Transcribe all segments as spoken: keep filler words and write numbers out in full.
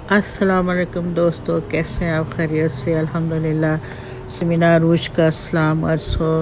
अस्सलाम वालेकुम दोस्तों, कैसे हैं आप? खैरियत से? अल्हम्दुलिल्लाह। सेमिनार रूज का इस्लाम अर्स हो।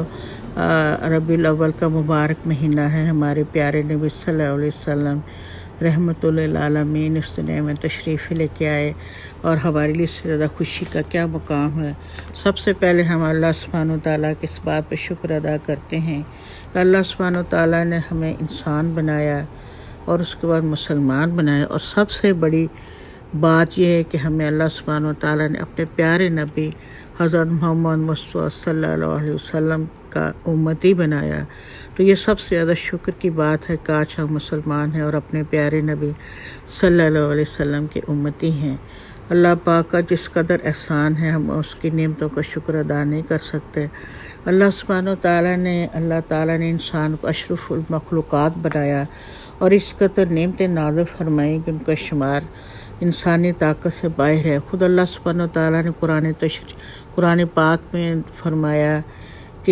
रबीउल अव्वल का मुबारक महीना है। हमारे प्यारे नबी सल्लल्लाहु अलैहि वसल्लम रहमतुल लिल आलमीन इस दुनिया में तशरीफ़ लेके आए और हमारे लिए इससे ज़्यादा खुशी का क्या मुकाम है। सबसे पहले हम अल्लाह सुब्हानो तआला के इस बात पर शुक्र अदा करते हैं कि अल्लाह सुब्हानो तआला ने हमें इंसान बनाया और उसके बाद मुसलमान बनाया। और सबसे बड़ी बात यह है कि हमें अल्लाह सुब्हानो तआला ने अपने प्यारे नबी हज़रत मोहम्मद मुस्तफ़ा सल्लल्लाहु अलैहि वसल्लम का उम्मती बनाया। तो ये सबसे ज़्यादा शुक्र की बात है। काश हम मुसलमान हैं और अपने प्यारे नबी सल्लल्लाहु अलैहि वसल्लम के उम्मती हैं। अल्लाह पाक का जिस कदर एहसान है हम उसकी नेमतों का शुक्र अदा नहीं कर सकते। अल्लाह सुब्हानो तआला ने अल्लाह ताला ने इंसान को अशरफुल मखलूक़ात बनाया और इस कदर नेमतें नाज़िल फरमाई कि उनका शुमार इंसानी ताकत से बाहर है। खुद अल्लाह सुब्हानो तआला ने कुरान तशरी कुरान पाक में फरमाया कि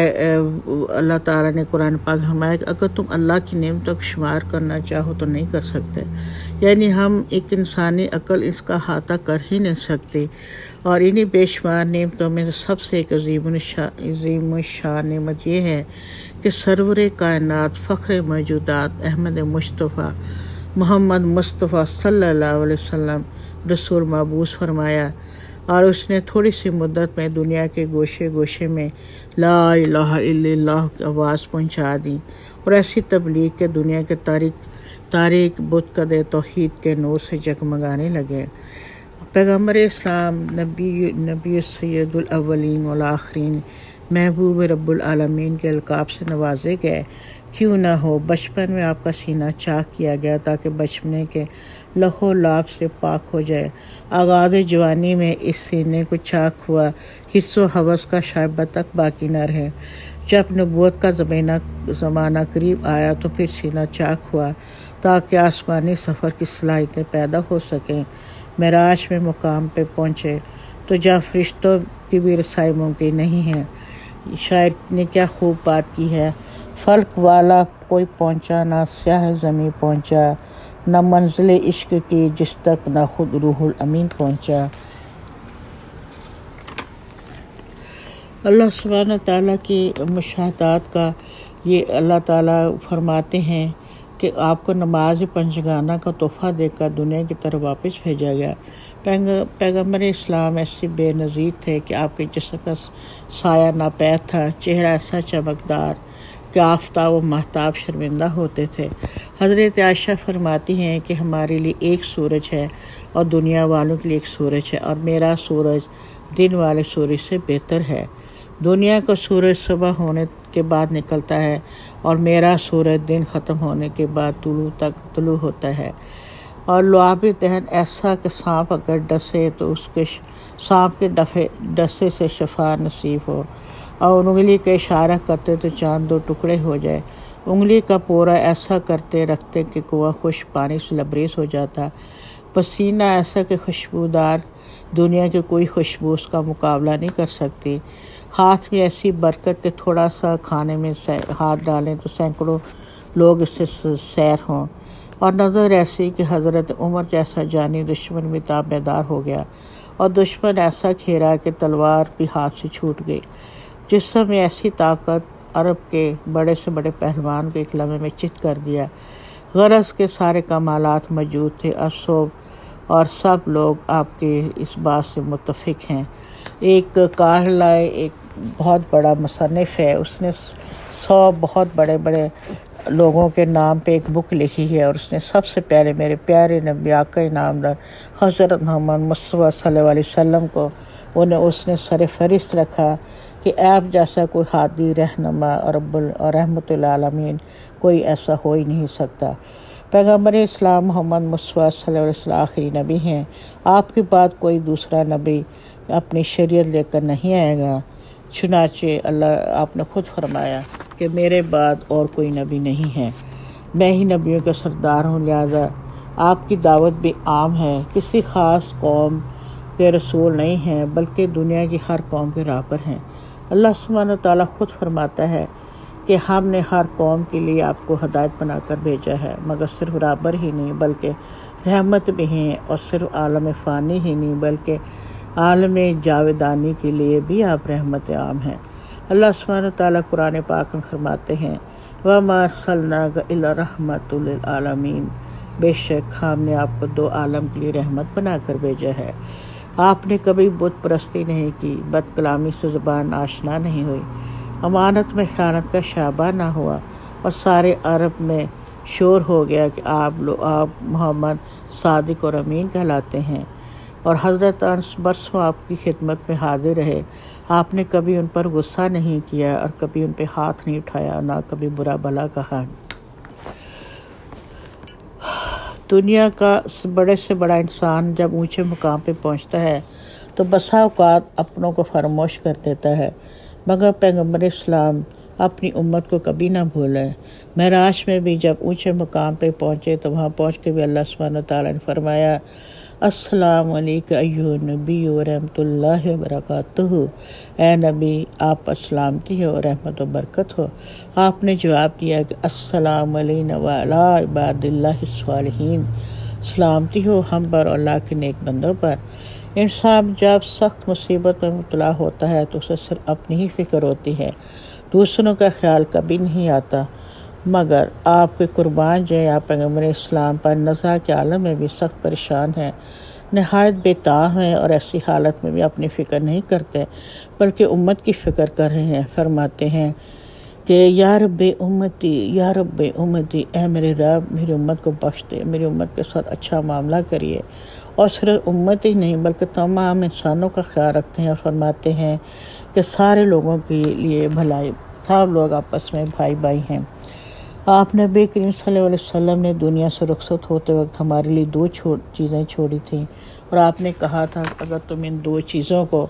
अल्लाह ताला ने कुरान पाक फरमाया कि अगर तुम अल्लाह की नेमतों का शुमार करना चाहो तो नहीं कर सकते। यानी हम एक इंसानी अकल इसका अहाता कर ही नहीं सकते। और इन्हीं बेशुमार नेमतों में सबसे एक अजीम शान नेमत ये है कि सरवर कायनात फ़ख्र मौजूदात अहमद मुस्तफ़ा मोहम्मद मुस्तफ़ा सल्लल्लाहु अलैहि वसल्लम रसूल मबूस फरमाया और उसने थोड़ी सी मुद्दत में दुनिया के गोशे गोशे में ला इलाहा इल्लल्लाह की आवाज़ पहुंचा दी और ऐसी तबलीग के दुनिया के तारीख तारीख बुत कदे तौहीद के नूर से जगमगाने लगे। पैगम्बर इस्लाम नबी नबी सैयदुल अव्वलीन वल आखिरीन महबूब रब्बुल आलमीन के अलकाब से नवाजे गए। क्यों ना हो, बचपन में आपका सीना चाक किया गया ताकि बचपने के लहो लाभ से पाक हो जाए। आगाज़ जवानी में इस सीने को चाक हुआ, हिस्सों हवस का शायद तक बाकी न रहे। जब नबूवत का ज़माना ज़माना करीब आया तो फिर सीना चाक हुआ ताकि आसमानी सफ़र की सलाहियतें पैदा हो सकें। मेराज में मुकाम पे पहुँचे तो जहाँ फरिश्तों की भी रसाई मुमकिन नहीं है। शायर ने क्या खूब बात की है, फल्क वाला कोई पहुँचा ना स्याह ज़मीं पहुँचा, न मंजिल इश्क की जिस तक न खुद रूहुल अमीन पहुँचा। अल्लाह सुब्हानो तआला की मुशाहदात का ये अल्लाह ताला फरमाते हैं कि आपको नमाज पंचगाना का तोहफ़ा देकर दुनिया की तरफ वापस भेजा गया। पैगम्बर इस्लाम ऐसे बेनज़ीर थे कि आपके जिस्म का साया नापैद था, चेहरा ऐसा चमकदार कि आफ़ताब व महताब शर्मिंदा होते थे। हज़रत आयशा फरमाती हैं कि हमारे लिए एक सूरज है और दुनिया वालों के लिए एक सूरज है और मेरा सूरज दिन वाले सूरज से बेहतर है। दुनिया का सूरज सुबह होने के बाद निकलता है और मेरा सूरज दिन ख़त्म होने के बाद तुलू तक तुलू होता है। और लुआबी दहन ऐसा कि सांप अगर डसे तो उसके सांप के डफे डसे से शफा नसीब हो और उंगली का इशारा करते तो चांद दो टुकड़े हो जाए। उंगली का पोरा ऐसा करते रखते कि कुआं खुश पानी से लबरेज हो जाता। पसीना ऐसा कि खुशबूदार दुनिया की कोई खुशबू उसका मुकाबला नहीं कर सकती। हाथ में ऐसी बरकत कि थोड़ा सा खाने में हाथ डालें तो सैकड़ों लोग इससे सैर हों। और नज़र ऐसी कि हज़रत उमर जैसा जानी दुश्मन भी ताबेदार हो गया और दुश्मन ऐसा घेरा कि तलवार भी हाथ से छूट गई। जिस्म में ऐसी ताकत अरब के बड़े से बड़े पहलवान को एक लम्हे में चित कर दिया। गरज के सारे कमालात मौजूद थे और और सब लोग आपके इस बात से मुत्तफिक हैं। एक कारलाए एक बहुत बड़ा मुसन्निफ़ है, उसने सौ बहुत बड़े बड़े लोगों के नाम पे एक बुक लिखी है और उसने सबसे पहले मेरे प्यारे नबी आका इनामदार हज़रत मोहम्मद मुस्तफ़ा सल्लल्लाहु अलैहि वसल्लम को उन्हें उसने सर फहरिस्त रखा कि आप जैसा कोई हादी रहनुमा और रब्बुल और रहमतुल आलमीन कोई ऐसा हो ही नहीं सकता। पैगम्बर इस्लाम मोहम्मद मुस्तफ़ा सल्लल्लाहु अलैहि वसल्लम आखिरी नबी हैं। आपके बाद कोई दूसरा नबी अपनी शरीयत लेकर नहीं आएगा। चुनाचे अल्लाह आपने ख़ुद फरमाया कि मेरे बाद और कोई नबी नहीं है, मैं ही नबियों का सरदार हूँ। लिहाजा आपकी दावत भी आम है। किसी ख़ास कौम के रसूल नहीं हैं बल्कि दुनिया की हर कौम के राह पर हैं। अल्लाह सुब्हानो तआला ख़ुद फरमाता है कि हमने हर कौम के लिए आपको हदायत बनाकर भेजा है, मगर सिर्फ राहबर ही नहीं बल्कि रहमत भी हैं, और सिर्फ आलम फ़ानी ही नहीं बल्कि आलम जावेदानी के लिए भी आप रहमत आम हैं। अल्लाह सुब्हानहू व तआला कुरान पाक में फरमाते हैं, वमा अर्सलनाका इल्ला रहमतुल लिल आलमीन, बेशक हमने आपको दो आलम के लिए रहमत बनाकर भेजा है। आपने कभी बुत परस्ती नहीं की, बद कलामी से ज़ुबान आशना नहीं हुई, अमानत में ख़यानत का शाबा ना हुआ, और सारे अरब में शोर हो गया कि आप लो आप मोहम्मद सादिक और अमीन कहलाते हैं। और हज़रत अनस बरसों आपकी खिदमत में हाजिर रहे। आपने कभी उन पर गुस्सा नहीं किया और कभी उन पर हाथ नहीं उठाया, ना कभी बुरा भला कहा। दुनिया का बड़े से बड़ा इंसान जब ऊंचे मुकाम पे पहुंचता है तो बसा औकात अपनों को फरामोश कर देता है, मगर पैगम्बर इस्लाम अपनी उम्मत को कभी ना भूलें। महराज में भी जब ऊंचे मुकाम पे पहुंचे तो वहाँ पहुँच के भी अल्लाह सुब्हानहू व तआला ने फरमाया, अस्सलामु अलैका अय्युहन नबी व रहमतुल्लाहि व बरकातुहू, ए नबी आप पर सलामती हो और रहमत व बरकत हो। आपने जवाब दिया कि अस्सलामु अलैना व अला इबादिल्लाहि स्वालिहीन, सलामती हो हम पर और अल्लाह के नेक बंदों पर। इंसान जब सख्त मुसीबत में मुब्तला होता है तो उसे सिर्फ अपनी ही फ़िक्र होती है, दूसरों का ख्याल कभी नहीं आता। मगर आपके कुर्बान जो आप पैगम्बर इस्लाम पर नज़ा के आलम में भी सख्त परेशान हैं, नहायत बेताब हैं, और ऐसी हालत में भी अपनी फ़िक्र नहीं करते बल्कि उम्मत की फ़िक्र कर रहे हैं। फरमाते हैं कि या रब्बे उम्मती, या रब्बे उम्मती, ए मेरे रब मेरी उम्मत को बख्श दे, मेरी उम्मत के साथ अच्छा मामला करिए। और सिर्फ उम्मत ही नहीं बल्कि तमाम इंसानों का ख्याल रखते हैं और फरमाते हैं कि सारे लोगों के लिए भलाई, सब लोग आपस में भाई भाई हैं। आप नबी करीम सल्लल्लाहु अलैहि वसल्लम ने दुनिया से रुखसत होते वक्त हमारे लिए दो छो चीज़ें छोड़ी थीं, और आपने कहा था अगर तुम इन दो चीज़ों को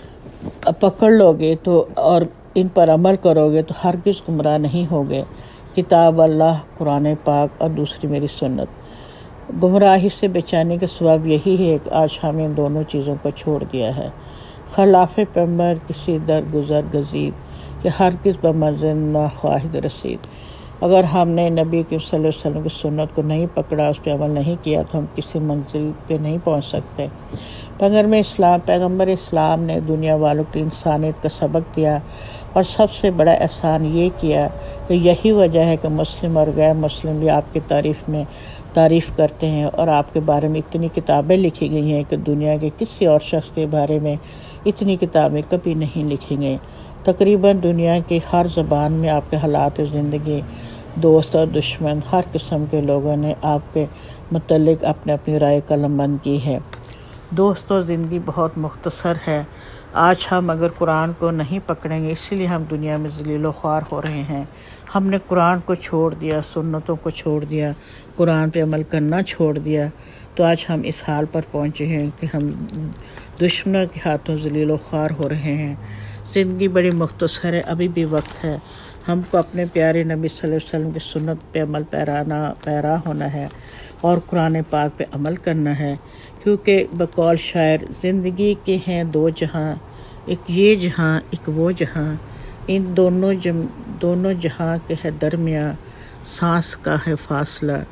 पकड़ लोगे तो और इन पर अमल करोगे तो हरगिज़ गुमराह नहीं होगे, किताब अल्लाह कुरान पाक और दूसरी मेरी सुन्नत। गुमराही से बचाने का सबब यही है कि आज हमने इन दोनों चीज़ों को छोड़ दिया है। खिलाफ पैगंबर किसी दर गुजर गजीद कि हरगिज़ बमर्ज़ ना ख्वाहिद रसीद। अगर हमने नबी के सल्लल्लाहु अलैहि वसल्लम की सुन्नत को नहीं पकड़ा, उस पर अमल नहीं किया तो हम किसी मंजिल पे नहीं पहुंच सकते। पैगम्बर इस्लाम पैगम्बर इस्लाम ने दुनिया वालों को इंसानियत का सबक दिया, और सबसे बड़ा एहसान ये किया कि यही वजह है कि मुस्लिम और गैर मुस्लिम भी आपकी तारीफ़ में तारीफ़ करते हैं, और आपके बारे में इतनी किताबें लिखी गई हैं कि दुनिया के किसी और शख्स के बारे में इतनी किताबें कभी नहीं लिखी गई। तकरीबन दुनिया की हर ज़बान में आपके हालात ज़िंदगी, दोस्त और दुश्मन, हर किस्म के लोगों ने आपके मुतल्लिक़ अपने अपनी राय कलमबंद की है। दोस्तों, ज़िंदगी बहुत मुख्तसर है। आज हम अगर कुरान को नहीं पकड़ेंगे, इसीलिए हम दुनिया में ज़लील ख्वार हो रहे हैं। हमने कुरान को छोड़ दिया, सुन्नतों को छोड़ दिया, कुरान पे अमल करना छोड़ दिया, तो आज हम इस हाल पर पहुँचे हैं कि हम दुश्मनों के हाथों ज़लील ख्वार हो रहे हैं। ज़िंदगी बड़ी मुख्तसर है, अभी भी वक्त है। हमको अपने प्यारे नबी सल्लल्लाहु अलैहि वसल्लम की सुन्नत पे अमल पैराना पैरा होना है और कुरान पाक पे अमल करना है, क्योंकि बकौल शायर ज़िंदगी के हैं दो जहां, एक ये जहां एक वो जहां, इन दोनों जम दोनों जहां के है दरमियाँ सांस का है फासला,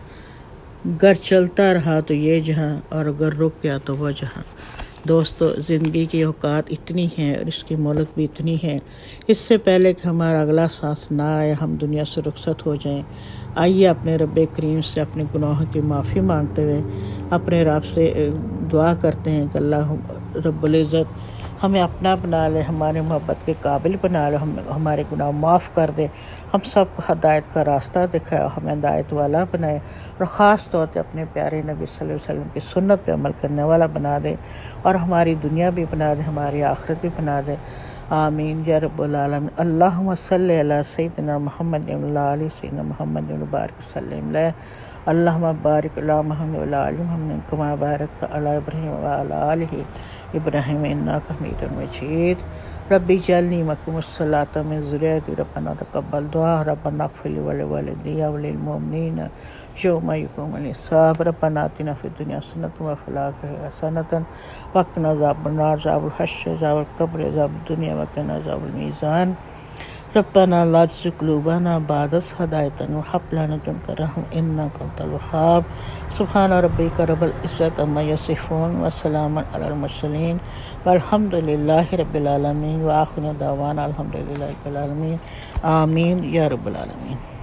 गर चलता रहा तो ये जहां और अगर रुक गया तो वह जहां। दोस्तों, ज़िंदगी की औकात इतनी है और इसकी मोहलत भी इतनी है, इससे पहले कि हमारा अगला सांस ना आए, हम दुनिया से रुखसत हो जाएं। आइए अपने रब्बे करीम से अपने गुनाहों की माफ़ी मांगते हुए अपने रब से दुआ करते हैं कि अल्लाह रब्बुल इज़्ज़त हमें अपना बना ले, हमारे मोहब्बत के काबिल बना ले, हम हमारे गुनाह माफ़ कर दे, हम सबको हदायत का रास्ता दिखाए, हमें हदायत वाला बनाए, और ख़ास तौर पे अपने प्यारे नबी सल्लल्लाहु अलैहि वसल्लम की सुन्नत पे अमल करने वाला बना दे, और हमारी दुनिया भी बना दे, हमारी आखिरत भी बना दे। आमीन या रब्बुल आलमीन। अल्लाहुम्मा सल्लि अला सय्यिदिना मुहम्मद व अला आलि सय्यिदिना मुहम्मद व बारिक वसल्लिम अलैहि। अल्लाहुम्मा बारिक अला मुहम्मद व अला आलि मुहम्मद कमा बारकता अला इब्राहीम व अला आलि इब्राहीम इन्नका हमीदुम मजीद। रब्बी जअलनी मुक़ीमस्सलाति मिन ज़ुर्रिय्यती रब्बना तक़ब्बल दुआ रब्बना इग़फ़िर ली व लिवालिदैया व लिल-मुमिनीना यौमा यक़ूमुल हिसाब। रब्बना आतिना फ़िद दुनिया हसनतन व फ़िल आख़िरति हसनतन व क़िना अज़ाबन नार। अज़ाबुल हश्र, अज़ाबुल क़ब्र, अज़ाबुद दुनिया व क़िना अज़ाबल मीज़ान। रब्बना ला तुज़िग़ क़ुलूबना बअद इज़ हदायतना व हब लना मिन लदुनका रहमह इन्नका अंतल वह्हाब। सुब्हाना रब्बिका रब्बिल इज़्ज़ति अम्मा यसिफ़ून व सलामुन अलल मुरसलीन वल्हम्दुलिल्लाहि रब्बिल आलमीन व आखिरु दअवाना अल्हम्दुलिल्लाहि रब्बिल आलमीन। आमीन या रब्बल आलमीन।